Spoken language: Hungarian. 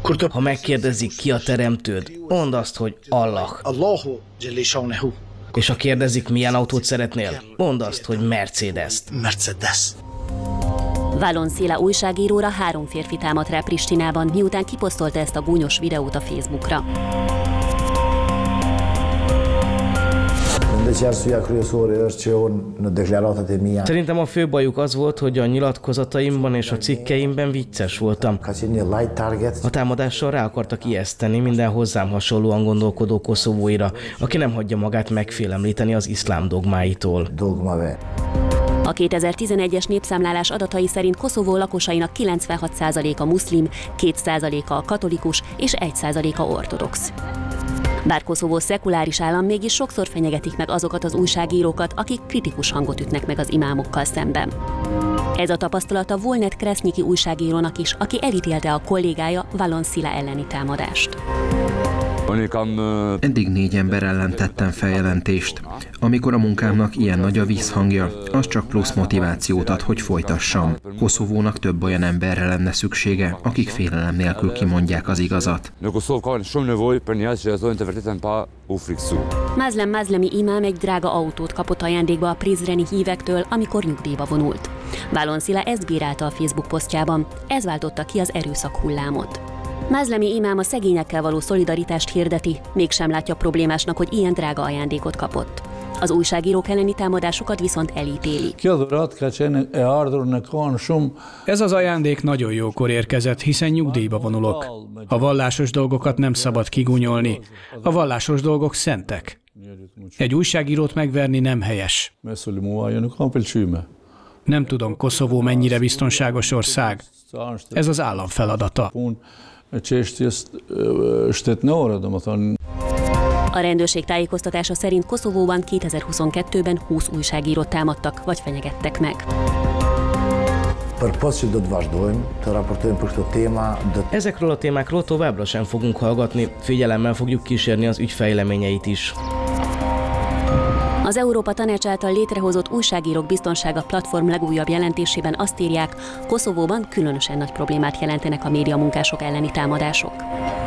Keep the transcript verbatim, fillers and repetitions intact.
Ha megkérdezik, ki a teremtőd, mondd azt, hogy Allah. És ha kérdezik, milyen autót szeretnél, mondd azt, hogy Mercedes-t. Mercedes. Valon Sila újságíróra három férfi támadt rá Pristinában, miután kiposztolta ezt a gúnyos videót a Facebookra. Szerintem a fő bajuk az volt, hogy a nyilatkozataimban és a cikkeimben vicces voltam. A támadással rá akartak ijeszteni minden hozzám hasonlóan gondolkodó koszovóira, aki nem hagyja magát megfélemlíteni az iszlám dogmáitól. A kétezer-tizenegyes népszámlálás adatai szerint Koszovó lakosainak kilencvenhat százaléka muszlim, két százaléka katolikus és egy százaléka ortodox. Bár Koszovó szekuláris állam, mégis sokszor fenyegetik meg azokat az újságírókat, akik kritikus hangot ütnek meg az imámokkal szemben. Ez a tapasztalata Volnet Kreszniki újságírónak is, aki elítélte a kollégája Valon Sila elleni támadást. Eddig négy ember ellen tettem feljelentést. Amikor a munkámnak ilyen nagy a vízhangja, az csak plusz motivációt ad, hogy folytassam. Koszovónak több olyan emberre lenne szüksége, akik félelem nélkül kimondják az igazat. Mazlem Mazlemi imám egy drága autót kapott ajándékba a prizreni hívektől, amikor nyugdíjba vonult. Valon Sila ezt bírálta a Facebook posztjában, ez váltotta ki az erőszak hullámot. Mazlemi imám a szegényekkel való szolidaritást hirdeti, mégsem látja problémásnak, hogy ilyen drága ajándékot kapott. Az újságírók elleni támadásokat viszont elítéli. Ez az ajándék nagyon jókor érkezett, hiszen nyugdíjba vonulok. A vallásos dolgokat nem szabad kigúnyolni. A vallásos dolgok szentek. Egy újságírót megverni nem helyes. Nem tudom, Koszovó mennyire biztonságos ország. Ez az állam feladata. A rendőrség tájékoztatása szerint Koszovóban kétezer-huszonkettőben húsz újságírót támadtak vagy fenyegettek meg. Ezekről a témákról továbbra sem fogunk hallgatni, figyelemmel fogjuk kísérni az ügy fejleményeit is. Az Európa Tanács által létrehozott Újságírók Biztonsága platform legújabb jelentésében azt írják, Koszovóban különösen nagy problémát jelentenek a médiamunkások elleni támadások.